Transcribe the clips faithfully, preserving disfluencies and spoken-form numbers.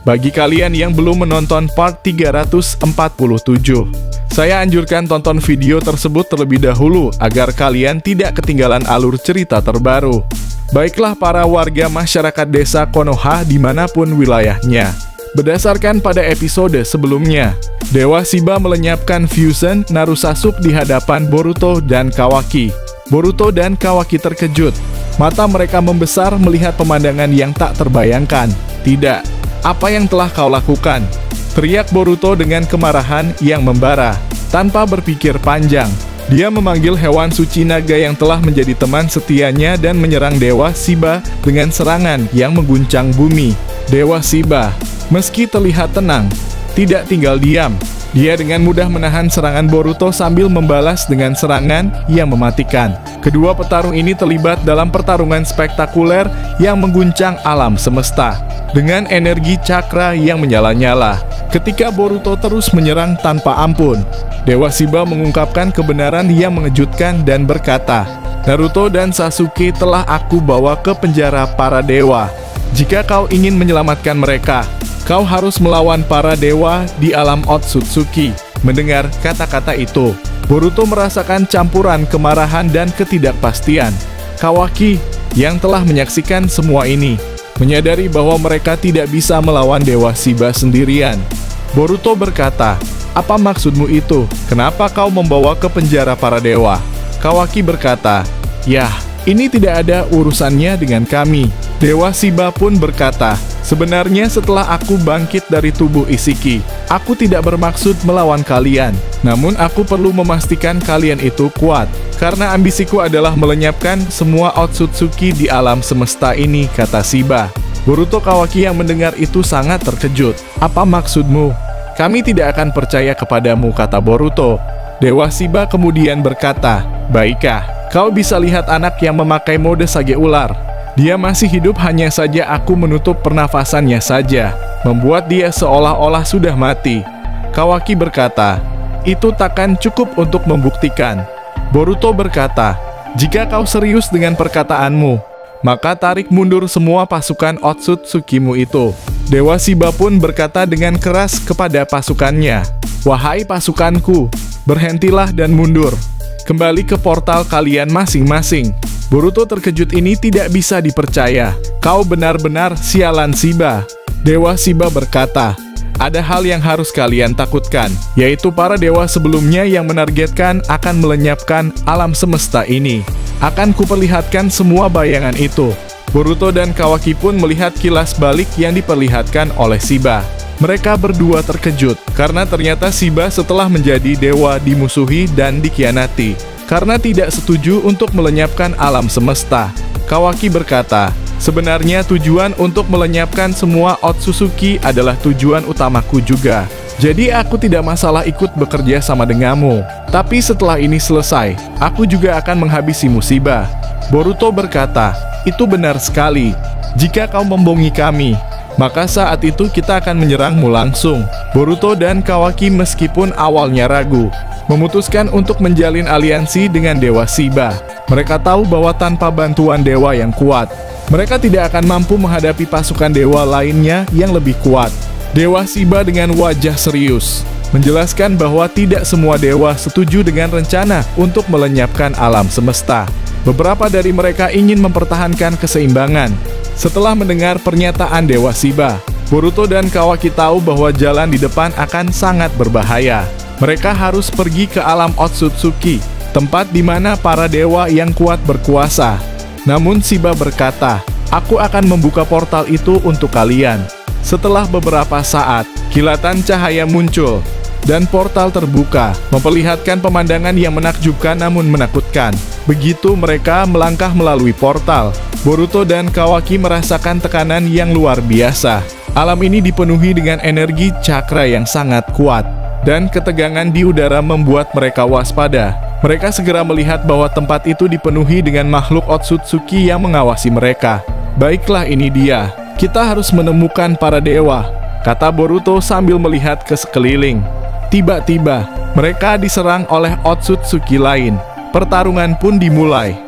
Bagi kalian yang belum menonton part tiga ratus empat puluh tujuh, saya anjurkan tonton video tersebut terlebih dahulu agar kalian tidak ketinggalan alur cerita terbaru. Baiklah para warga masyarakat desa Konoha dimanapun wilayahnya. Berdasarkan pada episode sebelumnya, Dewa Shiba melenyapkan fusion Narusasuke di hadapan Boruto dan Kawaki. Boruto dan Kawaki terkejut. Mata mereka membesar melihat pemandangan yang tak terbayangkan. Tidak, apa yang telah kau lakukan? Teriak Boruto dengan kemarahan yang membara. Tanpa berpikir panjang, dia memanggil hewan suci naga yang telah menjadi teman setianya dan menyerang Dewa Shiba dengan serangan yang mengguncang bumi. Dewa Shiba, meski terlihat tenang, tidak tinggal diam. Dia dengan mudah menahan serangan Boruto sambil membalas dengan serangan yang mematikan. Kedua petarung ini terlibat dalam pertarungan spektakuler yang mengguncang alam semesta dengan energi cakra yang menyala-nyala. Ketika Boruto terus menyerang tanpa ampun, Dewa Shiba mengungkapkan kebenaran yang mengejutkan dan berkata, "Naruto dan Sasuke telah aku bawa ke penjara para dewa. Jika kau ingin menyelamatkan mereka, kau harus melawan para dewa di alam Otsutsuki." Mendengar kata-kata itu, Boruto merasakan campuran kemarahan dan ketidakpastian. Kawaki, yang telah menyaksikan semua ini, menyadari bahwa mereka tidak bisa melawan Dewa Shiba sendirian. Boruto berkata, "Apa maksudmu itu? Kenapa kau membawa ke penjara para dewa?" Kawaki berkata, "Yah, ini tidak ada urusannya dengan kami." Dewa Shiba pun berkata, "Sebenarnya setelah aku bangkit dari tubuh Isshiki, aku tidak bermaksud melawan kalian. Namun aku perlu memastikan kalian itu kuat, karena ambisiku adalah melenyapkan semua Otsutsuki di alam semesta ini," kata Shiba. Boruto Kawaki yang mendengar itu sangat terkejut. "Apa maksudmu? Kami tidak akan percaya kepadamu," kata Boruto. Dewa Shiba kemudian berkata, "Baiklah, kau bisa lihat anak yang memakai mode sage ular. Dia masih hidup, hanya saja aku menutup pernafasannya saja, membuat dia seolah-olah sudah mati." Kawaki berkata, "Itu takkan cukup untuk membuktikan." Boruto berkata, "Jika kau serius dengan perkataanmu, maka tarik mundur semua pasukan Otsutsukimu itu." Dewa Shiba pun berkata dengan keras kepada pasukannya, "Wahai pasukanku, berhentilah dan mundur. Kembali ke portal kalian masing-masing." Boruto terkejut, ini tidak bisa dipercaya. "Kau benar-benar sialan Shiba." Dewa Shiba berkata, "Ada hal yang harus kalian takutkan, yaitu para dewa sebelumnya yang menargetkan akan melenyapkan alam semesta ini. Akan kuperlihatkan semua bayangan itu." Boruto dan Kawaki pun melihat kilas balik yang diperlihatkan oleh Shiba. Mereka berdua terkejut, karena ternyata Shiba setelah menjadi dewa dimusuhi dan dikhianati, karena tidak setuju untuk melenyapkan alam semesta. Kawaki berkata, "Sebenarnya tujuan untuk melenyapkan semua Otsutsuki adalah tujuan utamaku juga. Jadi aku tidak masalah ikut bekerja sama denganmu. Tapi setelah ini selesai, aku juga akan menghabisimu, Shiba." Boruto berkata, "Itu benar sekali. Jika kau membohongi kami, maka saat itu kita akan menyerangmu langsung." Boruto dan Kawaki meskipun awalnya ragu, memutuskan untuk menjalin aliansi dengan Dewa Shiba. Mereka tahu bahwa tanpa bantuan dewa yang kuat, mereka tidak akan mampu menghadapi pasukan dewa lainnya yang lebih kuat. Dewa Shiba dengan wajah serius menjelaskan bahwa tidak semua dewa setuju dengan rencana untuk melenyapkan alam semesta. Beberapa dari mereka ingin mempertahankan keseimbangan. Setelah mendengar pernyataan Dewa Shiba, Boruto dan Kawaki tahu bahwa jalan di depan akan sangat berbahaya. Mereka harus pergi ke alam Otsutsuki, tempat di mana para dewa yang kuat berkuasa. Namun Shiba berkata, "Aku akan membuka portal itu untuk kalian." Setelah beberapa saat, kilatan cahaya muncul, dan portal terbuka, memperlihatkan pemandangan yang menakjubkan namun menakutkan. Begitu mereka melangkah melalui portal, Boruto dan Kawaki merasakan tekanan yang luar biasa. Alam ini dipenuhi dengan energi cakra yang sangat kuat, dan ketegangan di udara membuat mereka waspada. Mereka segera melihat bahwa tempat itu dipenuhi dengan makhluk Otsutsuki yang mengawasi mereka. "Baiklah, ini dia. Kita harus menemukan para dewa," kata Boruto sambil melihat ke sekeliling. Tiba-tiba, mereka diserang oleh Otsutsuki lain. Pertarungan pun dimulai.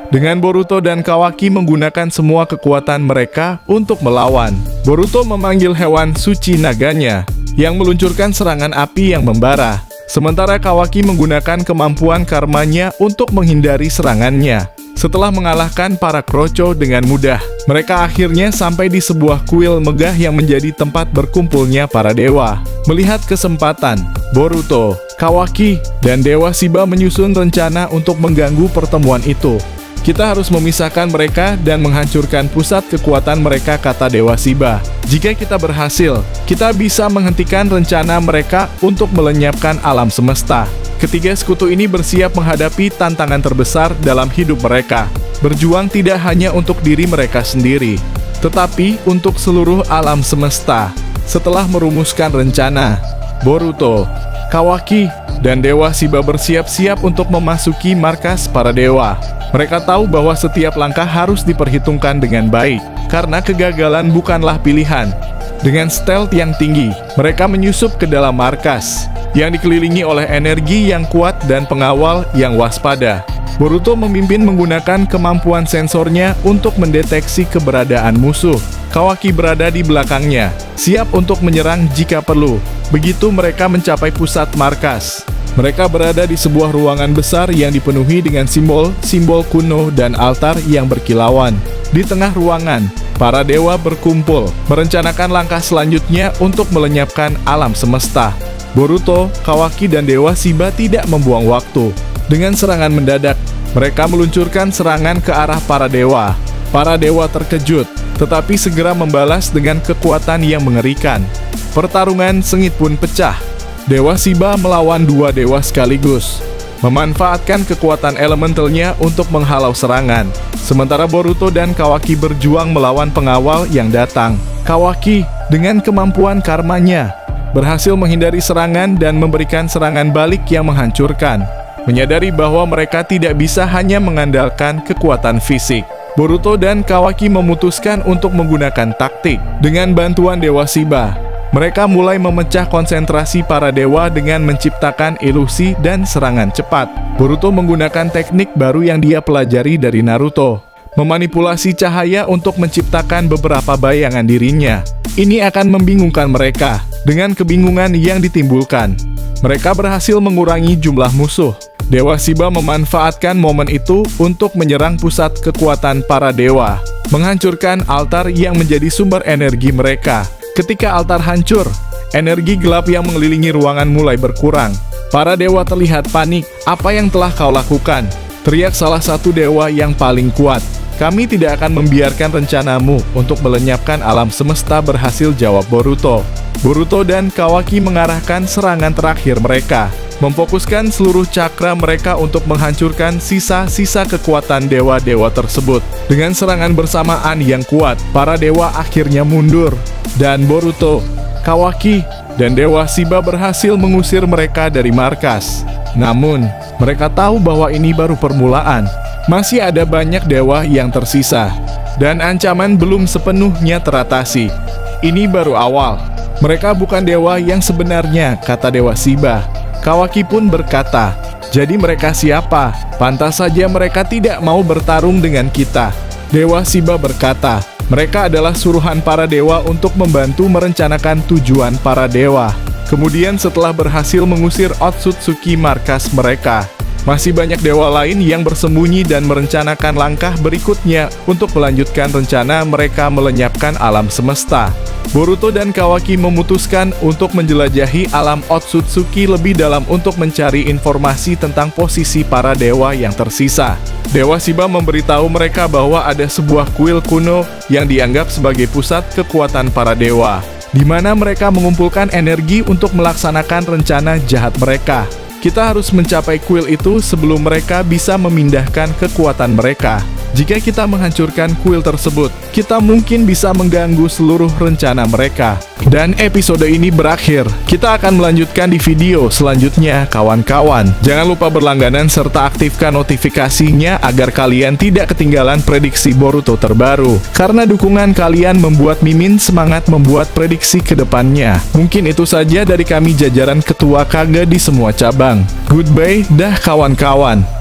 Dengan Boruto dan Kawaki menggunakan semua kekuatan mereka untuk melawan, Boruto memanggil hewan suci naganya yang meluncurkan serangan api yang membara. Sementara Kawaki menggunakan kemampuan karmanya untuk menghindari serangannya. Setelah mengalahkan para Kroco dengan mudah, mereka akhirnya sampai di sebuah kuil megah yang menjadi tempat berkumpulnya para dewa. Melihat kesempatan, Boruto, Kawaki, dan Dewa Shiba menyusun rencana untuk mengganggu pertemuan itu. Kita harus memisahkan mereka dan menghancurkan pusat kekuatan mereka, kata Dewa Shiba. Jika kita berhasil, kita bisa menghentikan rencana mereka untuk melenyapkan alam semesta. Ketiga sekutu ini bersiap menghadapi tantangan terbesar dalam hidup mereka. Berjuang tidak hanya untuk diri mereka sendiri, tetapi untuk seluruh alam semesta. Setelah merumuskan rencana, Boruto, Kawaki, dan Dewa Shiba bersiap-siap untuk memasuki markas para dewa. Mereka tahu bahwa setiap langkah harus diperhitungkan dengan baik, karena kegagalan bukanlah pilihan. Dengan stealth yang tinggi, mereka menyusup ke dalam markas, yang dikelilingi oleh energi yang kuat dan pengawal yang waspada. Boruto memimpin menggunakan kemampuan sensornya untuk mendeteksi keberadaan musuh. Kawaki berada di belakangnya, siap untuk menyerang jika perlu. Begitu mereka mencapai pusat markas, mereka berada di sebuah ruangan besar yang dipenuhi dengan simbol-simbol kuno dan altar yang berkilauan. Di tengah ruangan, para dewa berkumpul, merencanakan langkah selanjutnya untuk melenyapkan alam semesta. Boruto, Kawaki, dan Dewa Shiba tidak membuang waktu. Dengan serangan mendadak, mereka meluncurkan serangan ke arah para dewa. Para dewa terkejut, tetapi segera membalas dengan kekuatan yang mengerikan. Pertarungan sengit pun pecah. Dewa Shiba melawan dua dewa sekaligus, memanfaatkan kekuatan elementalnya untuk menghalau serangan. Sementara Boruto dan Kawaki berjuang melawan pengawal yang datang. Kawaki, dengan kemampuan karmanya, berhasil menghindari serangan dan memberikan serangan balik yang menghancurkan. Menyadari bahwa mereka tidak bisa hanya mengandalkan kekuatan fisik, Boruto dan Kawaki memutuskan untuk menggunakan taktik. Dengan bantuan Dewa Shiba, mereka mulai memecah konsentrasi para dewa dengan menciptakan ilusi dan serangan cepat. Boruto menggunakan teknik baru yang dia pelajari dari Naruto, memanipulasi cahaya untuk menciptakan beberapa bayangan dirinya. Ini akan membingungkan mereka. Dengan kebingungan yang ditimbulkan, mereka berhasil mengurangi jumlah musuh. Dewa Shiba memanfaatkan momen itu untuk menyerang pusat kekuatan para dewa, menghancurkan altar yang menjadi sumber energi mereka. Ketika altar hancur, energi gelap yang mengelilingi ruangan mulai berkurang. Para dewa terlihat panik. "Apa yang telah kau lakukan?" teriak salah satu dewa yang paling kuat. "Kami tidak akan membiarkan rencanamu untuk melenyapkan alam semesta berhasil," jawab Boruto. Boruto dan Kawaki mengarahkan serangan terakhir mereka, memfokuskan seluruh cakra mereka untuk menghancurkan sisa-sisa kekuatan dewa-dewa tersebut. Dengan serangan bersamaan yang kuat, para dewa akhirnya mundur, dan Boruto, Kawaki, dan Dewa Shiba berhasil mengusir mereka dari markas. Namun, mereka tahu bahwa ini baru permulaan. Masih ada banyak dewa yang tersisa, dan ancaman belum sepenuhnya teratasi. Ini baru awal. Mereka bukan dewa yang sebenarnya, kata Dewa Shiba. Kawaki pun berkata, "Jadi mereka siapa? Pantas saja mereka tidak mau bertarung dengan kita." Dewa Shiba berkata, "Mereka adalah suruhan para dewa untuk membantu merencanakan tujuan para dewa." Kemudian setelah berhasil mengusir Otsutsuki markas mereka, masih banyak dewa lain yang bersembunyi dan merencanakan langkah berikutnya untuk melanjutkan rencana mereka melenyapkan alam semesta. Boruto dan Kawaki memutuskan untuk menjelajahi alam Otsutsuki lebih dalam untuk mencari informasi tentang posisi para dewa yang tersisa. Dewa Shiba memberitahu mereka bahwa ada sebuah kuil kuno yang dianggap sebagai pusat kekuatan para dewa, di mana mereka mengumpulkan energi untuk melaksanakan rencana jahat mereka. Kita harus mencapai kuil itu sebelum mereka bisa memindahkan kekuatan mereka. Jika kita menghancurkan kuil tersebut, kita mungkin bisa mengganggu seluruh rencana mereka. Dan episode ini berakhir. Kita akan melanjutkan di video selanjutnya, kawan-kawan. Jangan lupa berlangganan serta aktifkan notifikasinya agar kalian tidak ketinggalan prediksi Boruto terbaru. Karena dukungan kalian membuat Mimin semangat membuat prediksi ke depannya. Mungkin itu saja dari kami jajaran Ketua Kage di semua cabang. Goodbye, dah kawan-kawan.